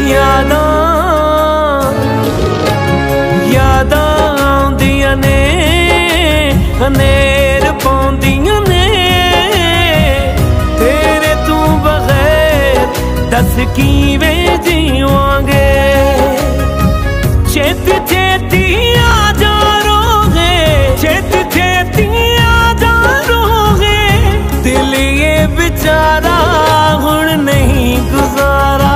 यादां यादां आउंदियां ने हनेर पाउंदियां ने तेरे तू बगैर दस किवें जीवांगे। छेती छेती आ जा रोगे, छेती छेती आ जा रोगे, दिल ये बेचारा हुण नहीं गुजारा।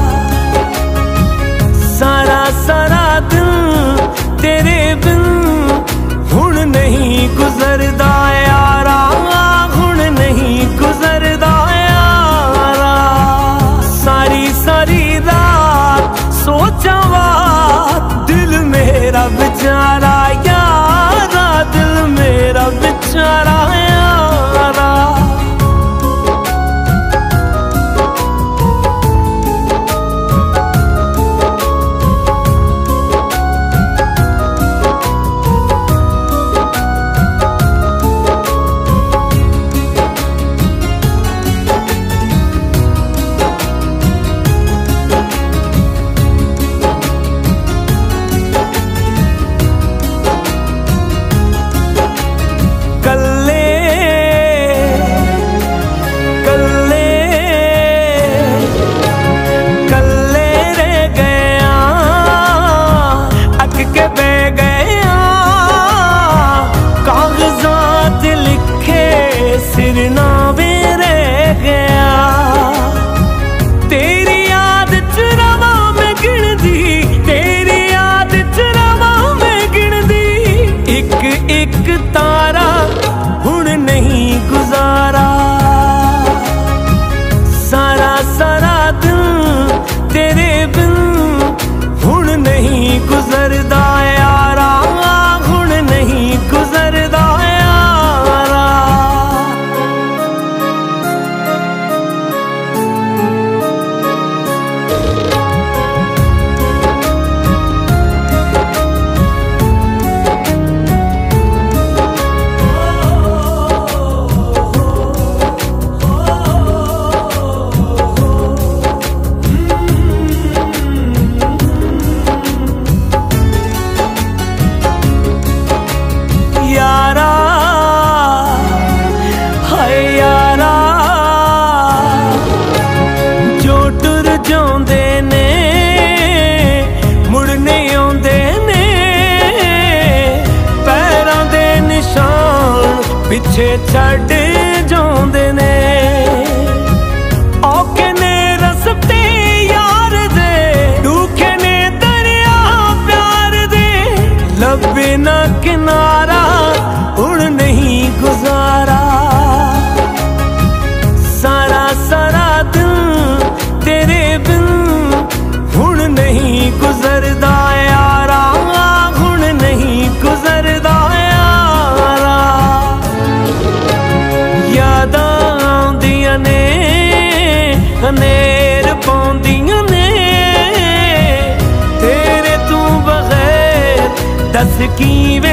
सारा सारा दिन तेरे बिन हुण नहीं गुजरदा यारा, हुण नहीं गुजरदा यारा। सारी सारी रात सोचा दिल मेरा बेचारा यारा, दिल मेरा बेचारा यारा। एक तारा हुण नहीं गुजारा। सारा सारा दिन तेरे बिन हुण नहीं गुजरदा यारा, हुण नहीं गुजरदा यारा। यारा हाय यारा जो टुर जांदे ने मुड़ नहीं आउंदे ने, पैरां दे निशान पिछे छड्ड जांदे ने। औखे ने रस्ते यार दे, दुखे ने दरिया प्यार दे, लब्बे ना किनारा हुण नहीं गुजारा। सारा सारा दिन तेरे बिन हुण नहीं गुजरदा यारा, हुण नहीं गुजरदा यारा। यादां आउंदियां ने हनेर पाउंदियां ने तेरे तू बगैर दस किवें